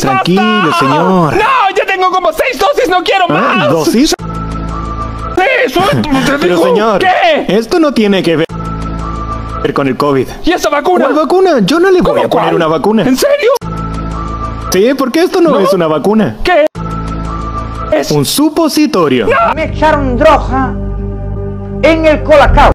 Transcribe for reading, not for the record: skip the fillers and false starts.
Tranquilo, señor. ¡No! ¡Ya tengo como 6 dosis! ¡No quiero más! ¿Dosis? ¡Sí! ¡Suéltame! ¡Te Pero digo! señor, ¿Qué? esto no tiene que ver con el COVID. ¿Y esa vacuna? ¿Cuál vacuna? Yo no le voy ¿Cómo a poner cuál? una vacuna. ¿En serio? Sí, porque esto no es una vacuna. ¿Qué? Es Un supositorio. Me echaron droga en el colacao.